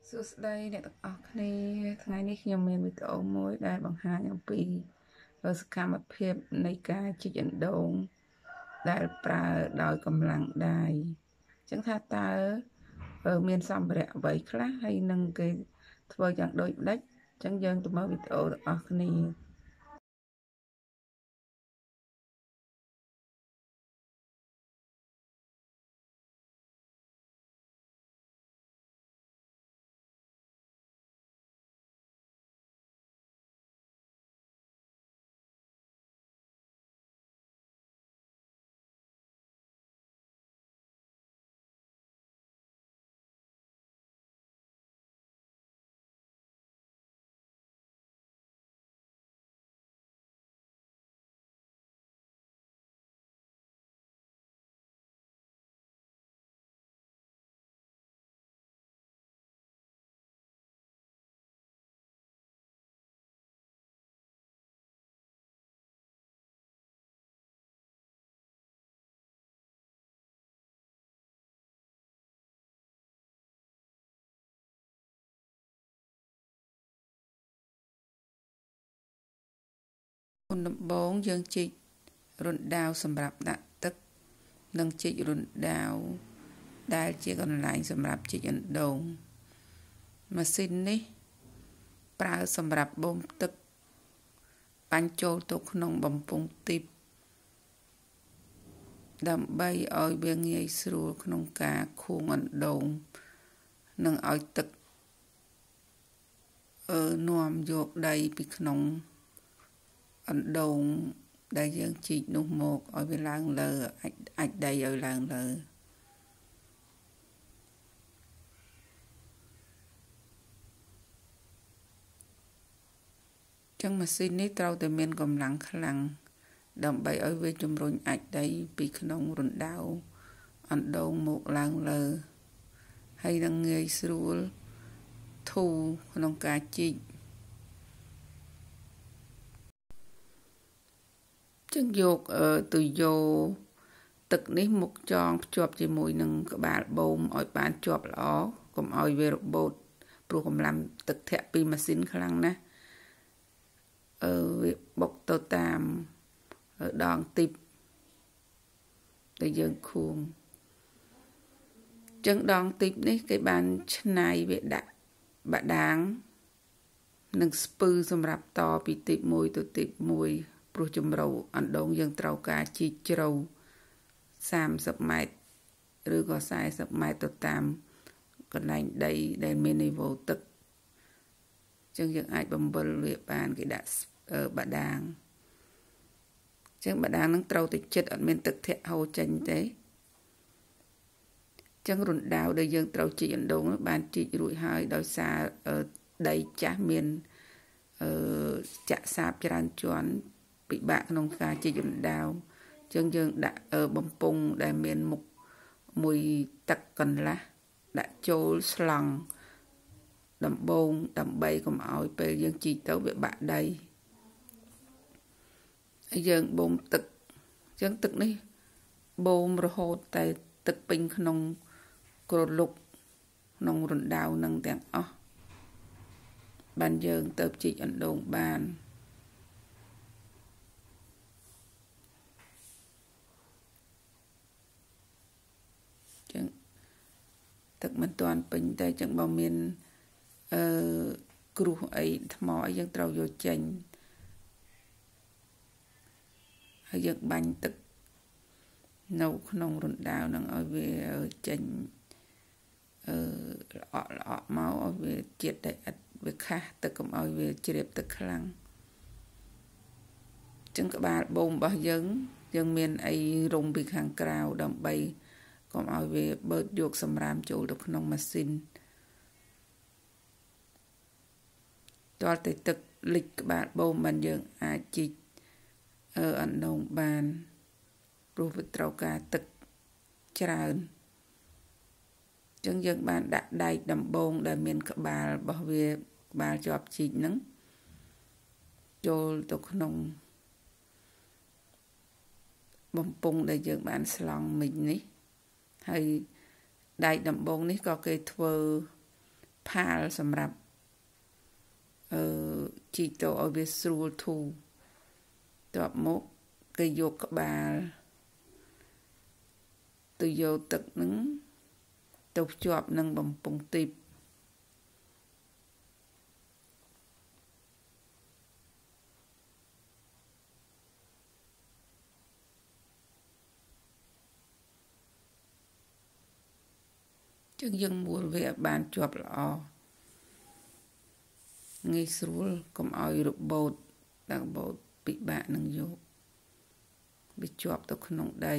សួស្តីអ្នកទាំងអស់គ្នាថ្ងៃនេះខ្ញុំមានវីដេអូមួយដែលបង្ហាញអំពីសកម្មភាពនៃការជីកអណ្ដូងដែលប្រើដោយកម្លាំងដៃអញ្ចឹងថាតើមានសម្ភារៈអ្វីខ្លះហើយនឹងគេធ្វើយ៉ាងដូចម្ដេចអញ្ចឹងយើងទៅមើលវីដេអូទាំងអស់គ្នាមុនដំបូងយើងជីករណ្ដាវសម្រាប់ដាក់ទឹកនិងជីករណ្ដាវដែលជាកន្លែងសម្រាប់ជីកអណ្ដូងម៉ាស៊ីននេះប្រើសម្រាប់បូមទឹកបាញ់ចូលទៅក្នុងបំពង់ទីបដើម្បីឲ្យវាងាយស្រួលក្នុងការខួងអណ្ដូងនិងឲ្យទឹកនាំយកដីពីក្នុងអណ្ដូងដែលយើងជីកនោះមកឲ្យវាឡើងលើអាចដីឲ្យឡើងលើចឹងម៉ាស៊ីននេះត្រូវតែមានកម្លាំងខ្លាំងដើម្បីឲ្យវាជំរុញអាចដីពីក្នុងរណ្ដៅអណ្ដូងមកឡើងលើហើយនឹងងាយស្រួលធូរក្នុងការជីកចឹងយកទុយយ៉ូទឹកនេះមុខចងភ្ជាប់ជាមួយនឹងក្បាលបូមឲ្យបានជាប់ល្អកុំឲ្យវារបូតព្រោះកម្លាំងទឹកធាក់ពីម៉ាស៊ីនខ្លាំងណាស់វាបុកទៅតាមដងទីបដែលយើងខួងចឹងដងទីបនេះគេបានច្នៃវាដាក់បដាងនិងស្ពឺសម្រាប់តពីទីបមួយទៅទីបមួយព្រោះជំរៅអណ្ដូងយើងត្រូវការជីកជ្រៅ30ម៉ែត្រឬក៏40ម៉ែត្រទៅតាមកន្លែងដីដែលមាននីវ៉ូទឹកចឹងយើងអាចបំពេញវាបានគេដាក់បដាងចឹងបដាងនឹងត្រូវតែជិតអត់មានទឹកធាក់ហូរចេញទេចឹងរណ្ដៅដែលយើងត្រូវជីកអណ្ដូងបានជីករួចហើយដោយសារដីចាស់មានចាក់សាបច្រើនជាន់ពិបាកក្នុងការជីករណ្ដៅចឹងយើងដាក់បំពង់ដែលមានមុខមួយទឹកកន្លះដាក់ចូលស្លង់ដំបងដើម្បីកុំឲ្យពេលយើងជីកទៅវាបាក់ដីហើយយើងបូមទឹកចឹងទឹកនេះបូមរហូតតែទឹកពេញក្នុងក្រឡុកក្នុងរណ្ដៅនឹងទាំងអស់បានយើងទៅជីកអណ្ដូងបានចឹងទឹកមិនទាន់ពេញតែចឹងបើមានគ្រោះអីថ្មអីយើងត្រូវយកចេញហើយយើងបាញ់ទឹកនៅក្នុងរណ្ដៅនឹងឲ្យវាចេញល្អក់មកឲ្យវាជាតិតែឥតវាខាស់ទឹកកុំឲ្យវាជ្រាបទឹកខ្លាំងចឹងក្បាលបូមរបស់យើងមានអីរុំពីខាងក្រៅដើម្បីកុំឲ្យវាបឺតយកសម្រាមចូលទៅក្នុងម៉ាស៊ីនតើតែទឹកលិចក្បាលបូមបានយើងអាចជីកអណ្ដូងបានព្រោះវាត្រូវការទឹកច្រើនចឹងយើងបានដាក់ដែកដំបងដែលមានក្បាលរបស់វាក្បាលជាប់ជីកហ្នឹងចូលទៅក្នុងបំពង់ដែលយើងបានស្លង់មិញនេះហើយដែកដំបងនេះក៏គេធ្វើផាលសម្រាប់ជីកទៅឲ្យវាស្រួលធូរតបមកគេយកក្បាលទៅយកទឹកនឹងទៅភ្ជាប់នឹងបំពង់ទីបចឹងយើងមួលវាបានជាប់ល្អងាយស្រួលកុំឲ្យរបូតដល់របូតពិបាកនឹងយកវាជាប់ទៅក្នុងដី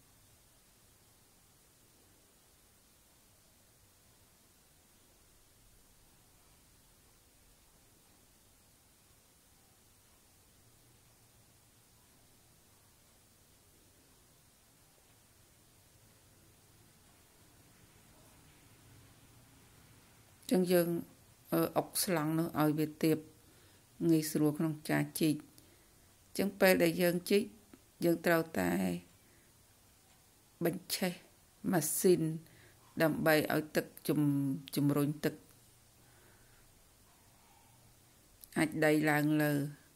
ចឹងយើងអុកស្លង់នោះឲ្យវាទៀបងាយស្រួលក្នុងការជីកចឹងពេលដែលយើងជីកយើងត្រូវតែបញ្ឆេះម៉ាស៊ីនដើម្បីឲ្យទឹកជំរុញទឹកអាចដីឡើងលើ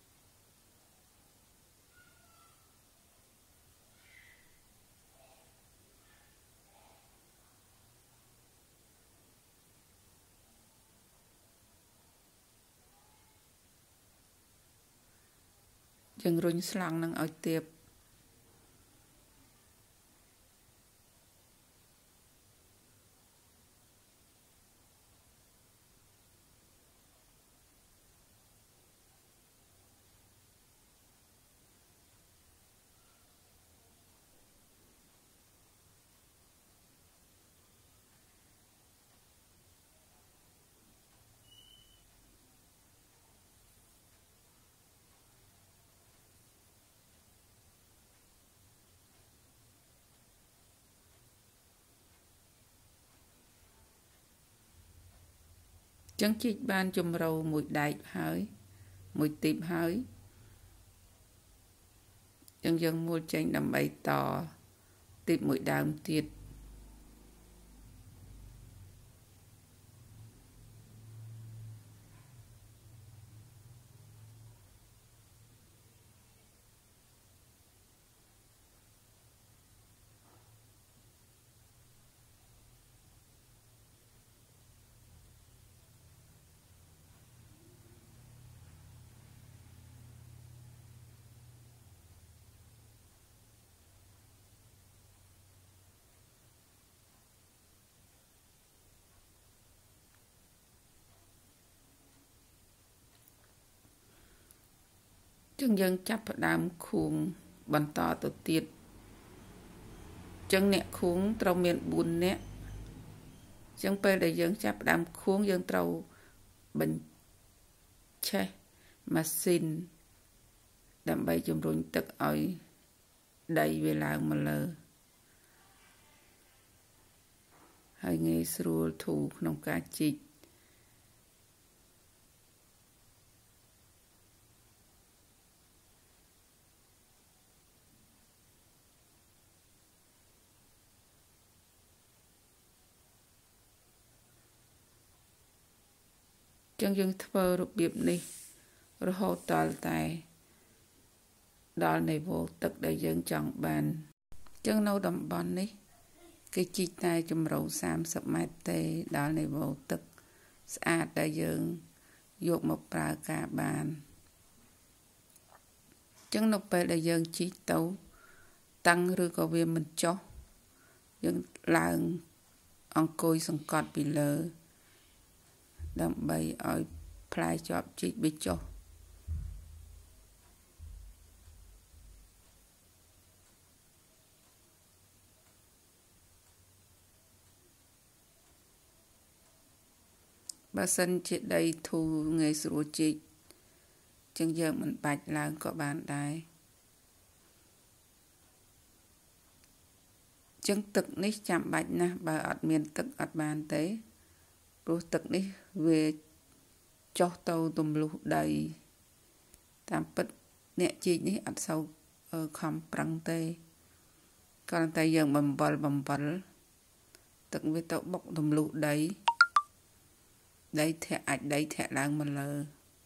យើងរុញស្លង់នឹងឲ្យទៀបចឹងជីកបានជំរៅមួយដែកហើយមួយទីបហើយចឹងយើងមួលចេញដើម្បីតទីបមួយដើមទៀតចឹងយើងចាប់ផ្ដើមខួងបន្តទៅទៀតចឹងអ្នកខួងត្រូវមាន4នាក់ចឹងពេលដែលយើងចាប់ផ្ដើមខួងយើងត្រូវបញ្ឆេះម៉ាស៊ីនដើម្បីជំរុញទឹកឲ្យដីវាឡើងមកលើហើយងាយស្រួលធូរក្នុងការជីកចឹងយើងធ្វើរបៀបនេះរហូតដល់តែដល់នៃវល់ទឹកដែលយើងចង់បានចឹងនៅតំបន់នេះគេជីកតែជំរៅ30ម៉ែត្រទេដល់នៃវល់ទឹកស្អាតដែលយើងយកមកប្រើការបានចឹងនៅពេលដែលយើងជីកទៅតាំងឬក៏វាមិនចុះយើងឡើងអង្គុយសង្កត់ពីលើដើម្បីឲ្យផ្លែជាប់ជីកវាចុះបើសិនជាដីធូរងាយស្រួលជីកចឹងយើងមិនបាច់ឡើងក៏បានដែរចឹងទឹកនេះចាំបាច់ណាស់បើអត់មានទឹកអត់បានទេព្រោះទឹកនេះវាចុះទៅទម្លុះដីតាមពិតអ្នកជីកនេះអត់សូវខំប្រឹងទេគ្រាន់តែយើងបំពល់ទឹកវាទៅបុកទម្លុះដី đáy thẹt ạch đáy thẹt đang mà lờ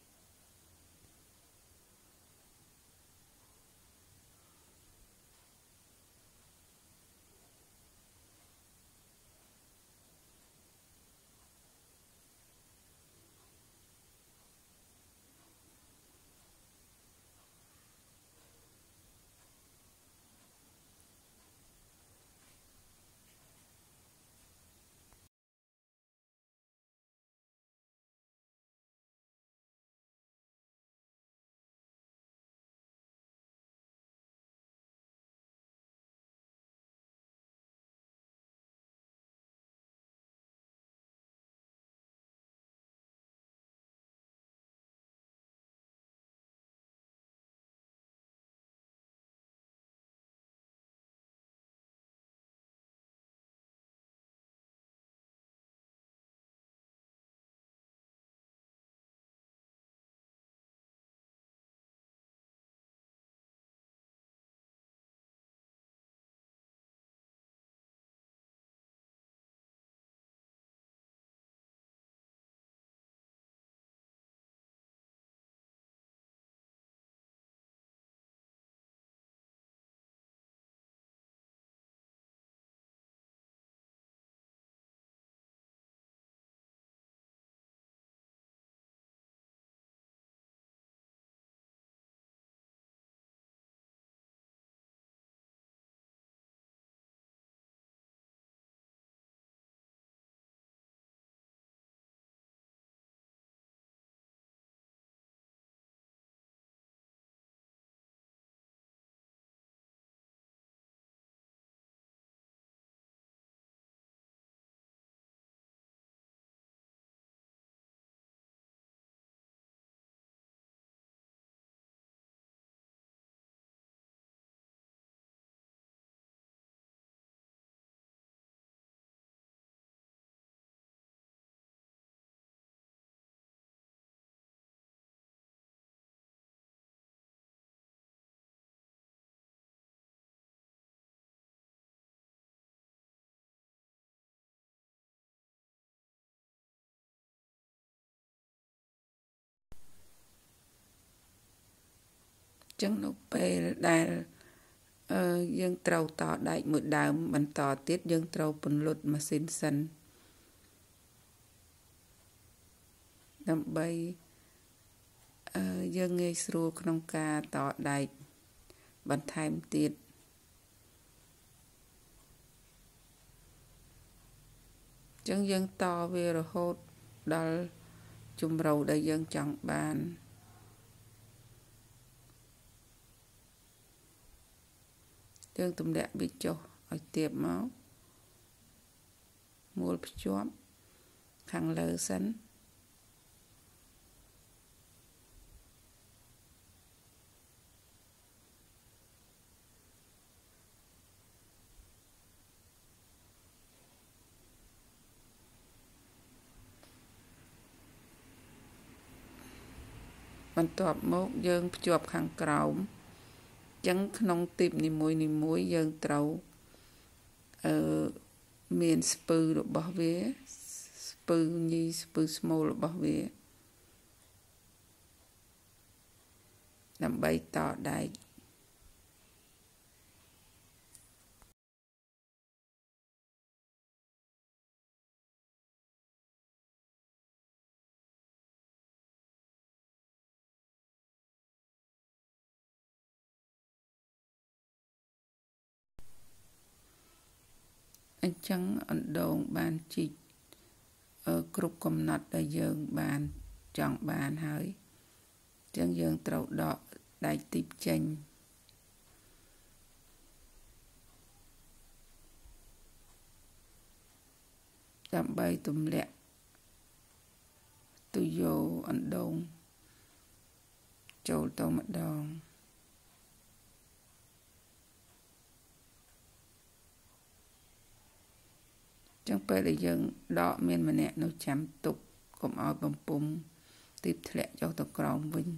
chẳng nó bê đài dương trâu tỏ đại một đám bắn tỏ tiết dương trâu bùn lụt mà xin sân đâm bay dương ngay sưuក្នុងការតដែកបន្ថែមទៀតចឹងយើងតវារហូតដល់ជំរៅដែលយើងចង់បានយើងទម្លាក់វាចុះឲ្យទាបមកមួលភ្ជាប់ខាងលើសិនបន្ទាប់មកយើងភ្ជាប់ខាងក្រោមចឹងក្នុងទីបនីមួយយើងត្រូវមានស្ពឺរបស់វាស្ពឺញីស្ពឺស្មូលរបស់វាដើម្បីតដែកអញ្ចឹងអណ្ដូងបានជីកគ្រប់កំណត់ដែលយើងបានចង់បានហើយអញ្ចឹងយើងត្រូវដកដែកទីបចេញដើម្បីទម្លាក់ទុយោអណ្ដូងចូលទៅម្ដងចឹងពេលដែលយើងដកមានម្នាក់នៅចាំទុកកុំឲ្យបំពុំទីបធ្លាក់ចុះទៅក្រោមវិញ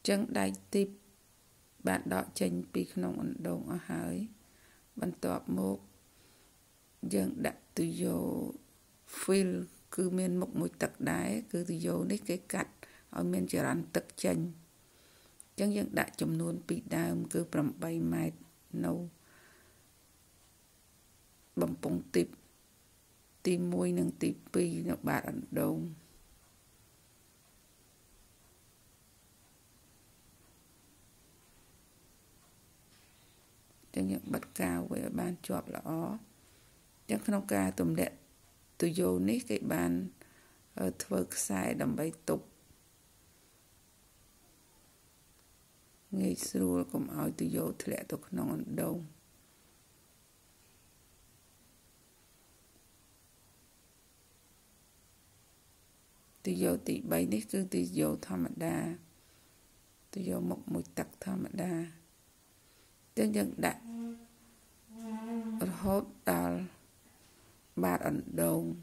Chân đáy tiếp bạn đọ chênh pi khổng ẩn đồng ở hơi bạn tọa một dân đặt từ dô phil cứ miên một mùi tật đáy cứ từ dô nít cái cắt ở miên chờ rắn tật chênh chân dân đặt chùm nuôn pi đàm cứ bầm bay mai nâu bầm bông tiếp tim môi nâng tiếp pi nó bạn ẩn đồng chẳng những bật cao với ban chọp là ó chẳng không ca tùm đẹp từ dô nít cái ban thơ sai đầm bay tục ngay xưa cũng hỏi từ dô thì lẽ tôi không đâu từ dô tị bay nít cứ từ dô thầm đa từ dô một mùi tắc thầm đa chẳng những đã hốt đal bát ẩn đông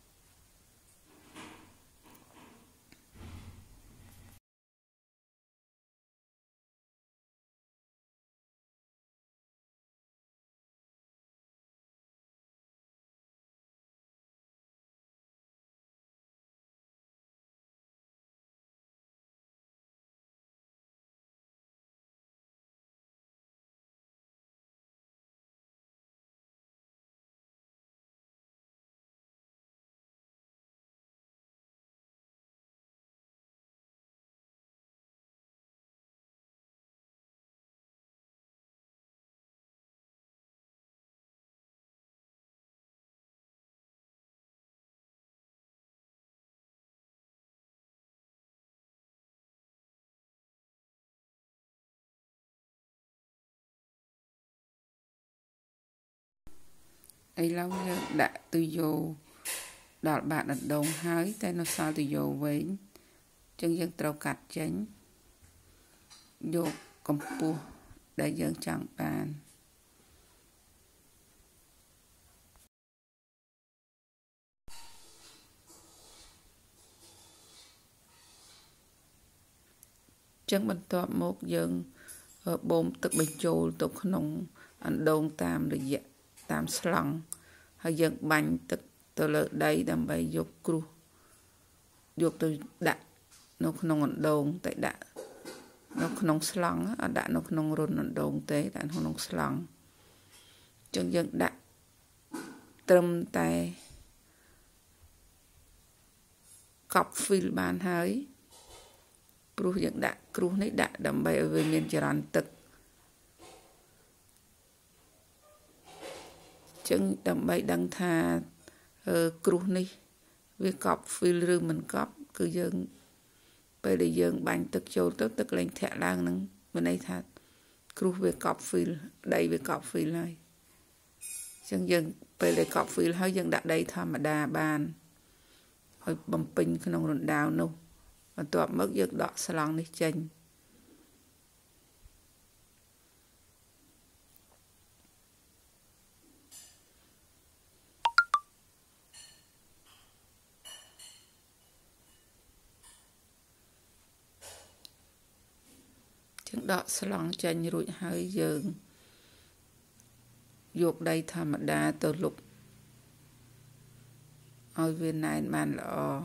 ấy lâu đã từ dô đọt bạn ẩn đông hơi tay nó sao từ dô với chân dân trâu cắt chánh dô công pua đại dân chẳng bàn chân bình tọa một dân bồm tức bình chôl tục nông ẩn đông tam được dạ tam slong hơi dân bánh tức từ lợi đấy đâm bay dục cru dục từ đặt nó không ẩn đông tại đã nó không slong á đã nó không run ẩn đông tế đã không slong chân dân đã trâm tay cọp phil bàn hơi cru dân đã cru này đã đâm bay ở về miền tràn tực chân đâm bay đăng tha cru này với cọp phil rương mình cọp cứ dân bây giờ dân bánh tức châu tức lên thẻ lang nâng bên đây thật cru về cọp phil đây về cọp phil này chân dân bây giờ cọp phil hơi dân đặt đây thầm mà đà bàn hơi bầm pin cái nông rộn đào nâu và tọa mất dân đọ salon này chênh chân đọ salon chênh rụi hơi dân dục đây thầm mà đà từ lục ôi viên này bàn lọ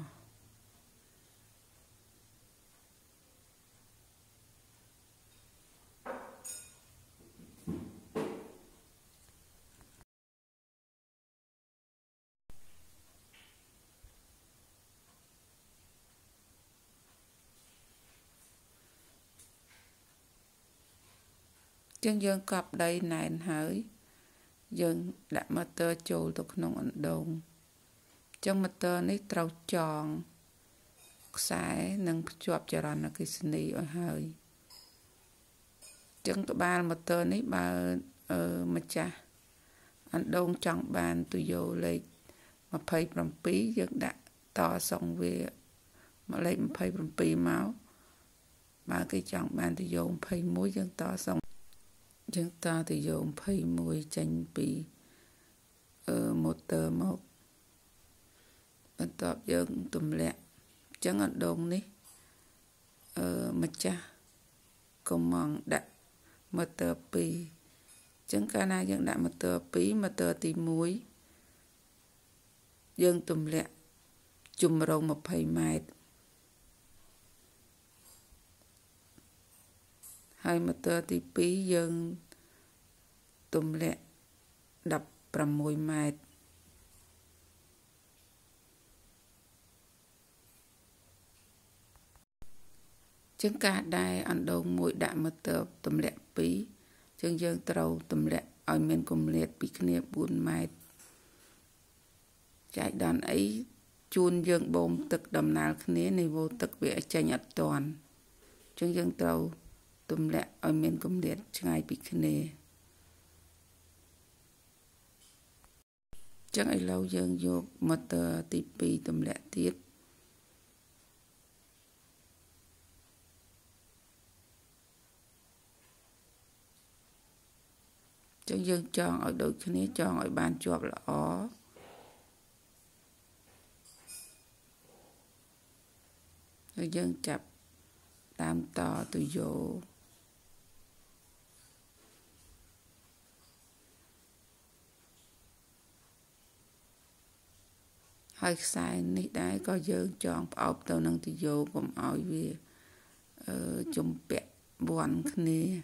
chân dân cọp đây này hơi dân đã mà tơ chôl tục nông ẩn đông chân mà tơ này trâu tròn xài nâng chọp cho ra cái sini ở hơi chân tụi ba mà tơ này ba mà cha anh đông trong bàn tụi vô lấy mà phây bằng pí dân đã to xong về mà lấy mà phây bằng pí máu ba cái trong bàn tụi vô phây muối dân to xong dân ta tụi vô phây muối chanh pí một tờ một bên tọp dân tùm lẹ chẳng ở đông ní mà cha comment đặt motor 2 chẳng cả na dân đặt motor 2 motor tí muối dân tùm lẹ chùm rồng 20 mét hai motor tí 2 dân tùm lẹ đập 6 mét chẳng cả đài ăn đầu mũi đã motor tùm lẹ 2 chẳng dân trâu tùm lẹ ở miền cùng liệt bị kia 4 mét chạy đàn ấy chun dân bom tực đầm nào kia này vô tực về chạy nhật toàn chẳng dân trâu tùm lẹ ở miền cùng liệt ngay bị kia chẳng ai lâu dân vô motor tí 2 tùm lẹ tiết chẳng dân chọn ở đôi kia chọn ở bàn chọp là ó rồi dân chập tam to từ vô hơi sai ní đáy có dân chọn ốp tàu năng từ vô cũng ỏi về chung bẹ buồn kia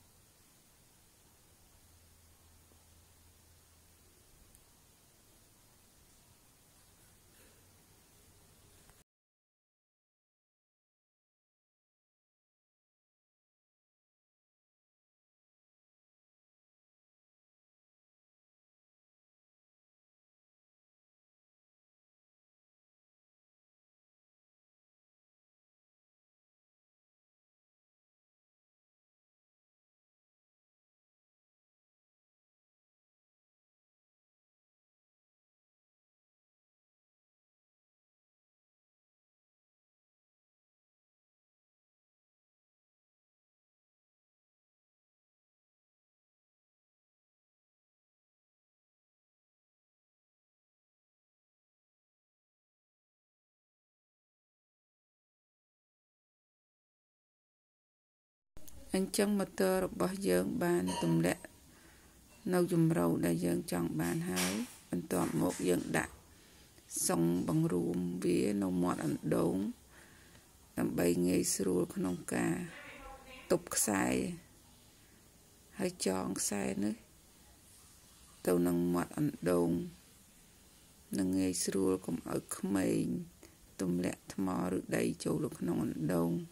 anh chẳng motor bỏ dân bàn tùm lẹ nâu dùm râu đã dân chọn bàn hái anh toàn một dân đã xong bằng rùm vía nâu mọt ảnh đốn làm bay ngay sưu khăn ca tục sai hay chọn sai nữa tàu nâng mọt ảnh đốn nâng ngay sưu cũng ở khmei tùm lẹ thmò được đầy chỗ được khăn ảnh đốn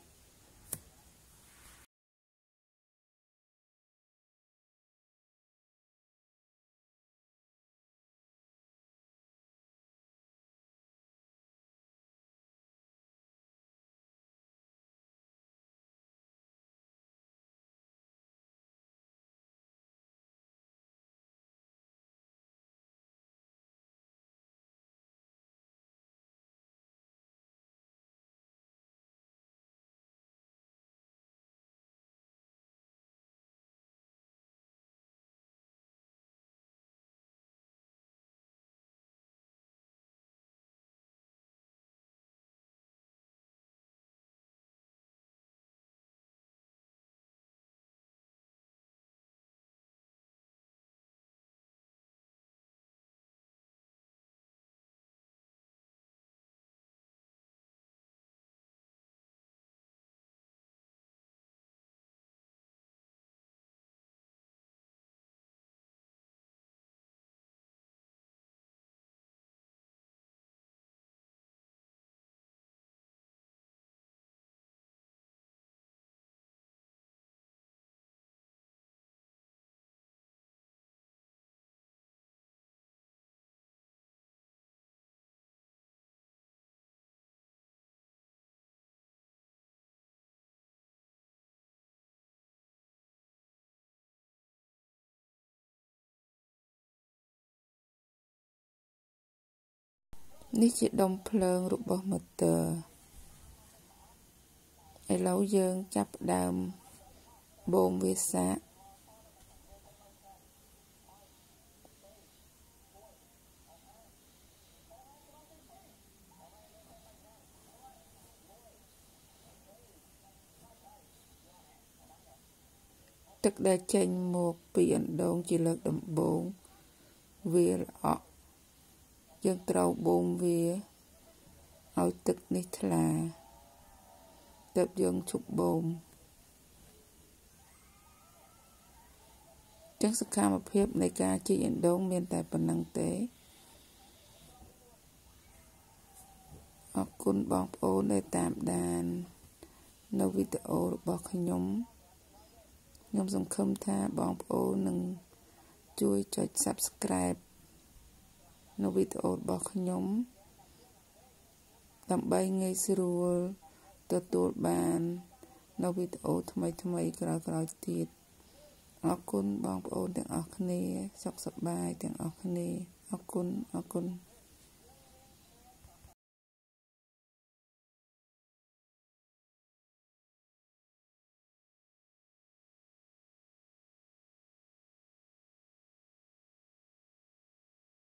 ní chỉ đông phơn rụt bò mật tờ ai lâu dân chắp đàm bồn về xã ទឹកដែលចេញមកពីអណ្ដូងជាលើកដំបូងវាល្អក់យើងត្រូវបូមវាឲ្យទឹកនេះថ្លាទើបយើងឈប់បូមចឹងសកម្មភាពនៃការជីកអណ្ដូងមានតែប៉ុណ្្នឹងទេអរគុណបងប្អូនដែលតាមដាននៅវីដេអូរបស់ខ្ញុំសង្ឃឹមថាបងប្អូននឹងជួយចុច Subscribe នៅវីដេអូរបស់ខ្ញុំដើម្បីងាយស្រួលទទួលបាននៅវីដេអូថ្មីក្រោយៗទៀតអរគុណបងប្អូនទាំងអស់គ្នាសុខសប្បាយទាំងអស់គ្នាអរគុណ